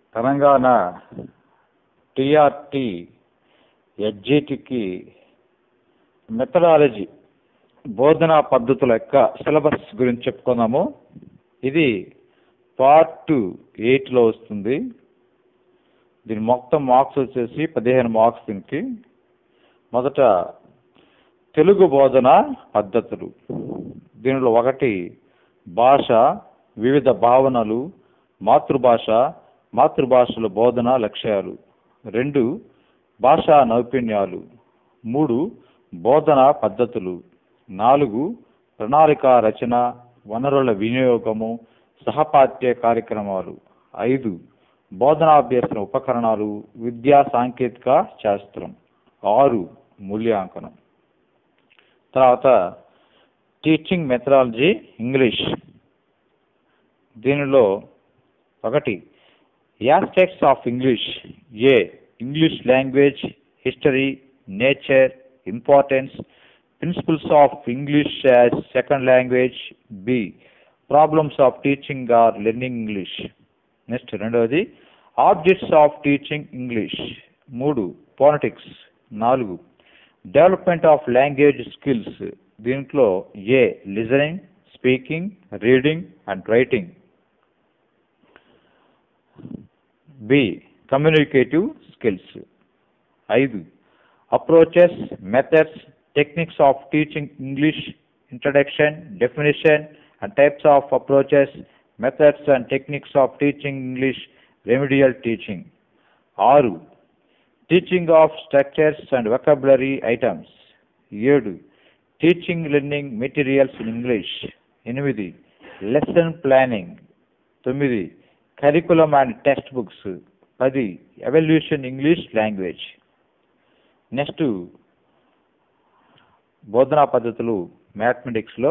Telangana TRT ఎడ్జిటికి methodology బోధనా పద్ధతుల యొక్క సిలబస్ గురించి చెప్పుకుందాము. ఇది పార్ట్ 8లో వస్తుంది. దీని మొత్తం మార్క్స్ వచ్చేసి 15 మార్క్స్. దీనికి మొదట తెలుగు బోధన పద్ధతులు. దీనిలో 1 భాష, వివిధ భావనలు, మాతృభాషల బోధన లక్ష్యాలు. 2 భాషా నైపుణ్యాలు. 3 బోధనా పద్ధతులు. 4 ప్రణాళిక రచన, వనరుల వినియోగము, సహపాఠ్య కార్యక్రమాలు. 5 బోధనాభ్యసన ఉపకరణాలు, విద్యా సాంకేతిక శాస్త్రం. 6 మూల్యాంకనం. తర్వాత టీచింగ్ మెథడాలజీ ఇంగ్లీష్. దీనిలో 1 aspects of English. A English language, history, nature, importance, principles of English as second language. B problems of teaching or learning English. Next 2వది objects of teaching English. 3 phonetics. 4 development of language skills. దీంట్లో A listening, speaking, reading and writing. B communicative skills. 5 approaches, methods, techniques of teaching English, introduction, definition and types of approaches, methods and techniques of teaching English, remedial teaching. 6 teaching of structures and vocabulary items. 7 teaching learning materials in English. 8 lesson planning. 9 curriculum and textbooks. 10 evaluation English language. Next బోధనా పద్ధతులు మ్యాథమెటిక్స్లో,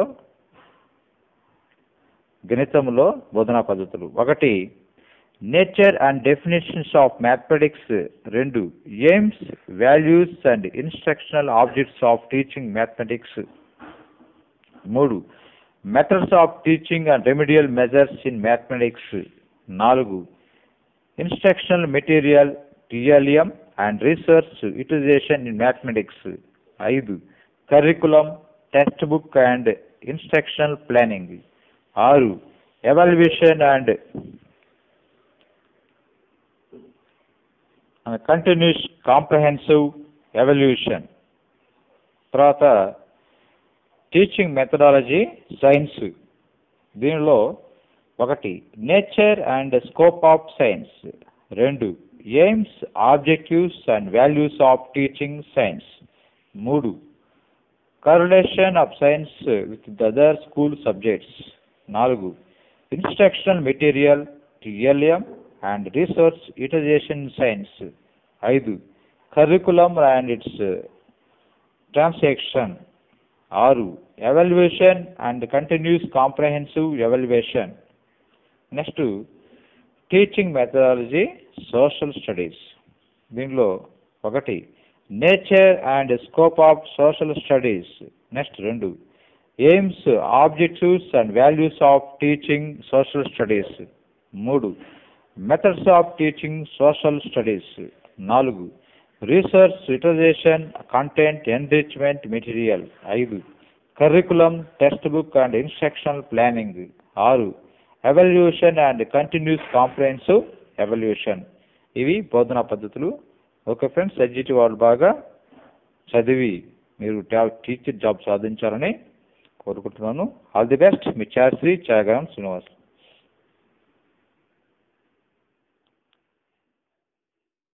గణితంలో బోధనా పద్ధతులు. 1 nature and definitions of mathematics. 2 aims, values and instructional objects of teaching mathematics. 3 methods of teaching and remedial measures in mathematics. 4 instructional material, TLM and research utilisation in mathematics. 5 curriculum, text book and instructional planning. 6 evaluation and continuous comprehensive evaluation. తర్వాత teaching methodology science. దీనిలో 1 nature and scope of science. 2 aims, objectives and values of teaching science. 3 correlation of science with the other school subjects. 4 instructional material, TLM and research utilization science. 5 curriculum and its transaction. 6 evaluation and continuous comprehensive evaluation. Next teaching methodology social studies. దీనిలో 1 nature and scope of social studies. Next 2 aims, objectives and values of teaching social studies. 3 methods of teaching social studies. 4 research utilisation, content enrichment material. 5 curriculum, text book and instructional planning. 6 evaluation and continuous comprehensive evaluation. ఇవి బోధనా పద్ధతులు. Okay friends, ఎడ్జిటి వాళ్ళు బాగా చదివి మీరు teacher job సాధించాలని కోరుకుంటున్నాను. All the best. మీ ఛాయశ్రీ ఛాయగ్రామ్ శ్రీనివాస్.